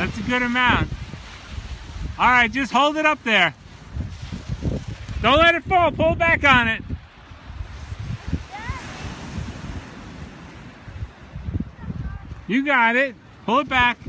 That's a good amount. All right, just hold it up there. Don't let it fall. Pull back on it. You got it. Pull it back.